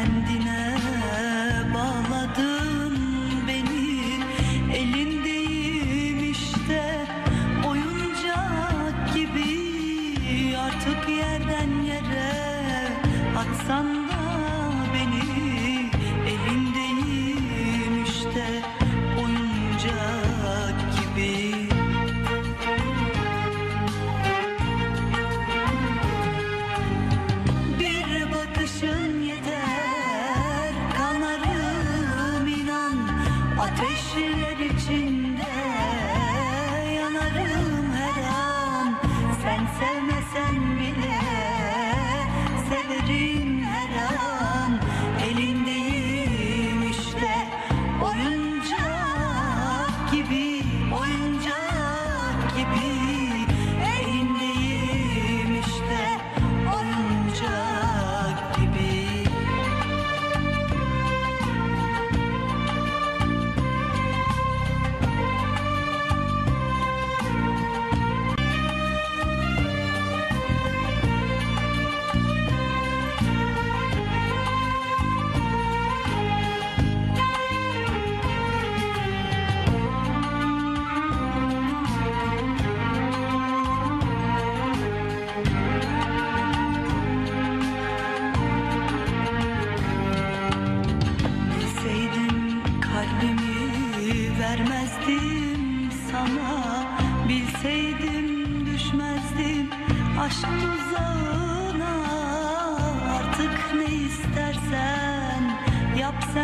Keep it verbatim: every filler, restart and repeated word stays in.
kendine bağladın beni, elindeyim işte oyuncak gibi, artık yerden yere atsan da beni, elindeyim işte oyuncak gibi. Bir bakışın yeter, kanarım inan, ateşler içinde yanarım her an. Sen sevmesen bile severim her an, elindeyim işte oyuncak gibi, oyuncak gibi, elindeyim işte oyuncak gibi. Bilseydim kalbimi vermezdim sana, bilseydim düşmezdim aşk tuzağına. Artık ne istersen yap sen,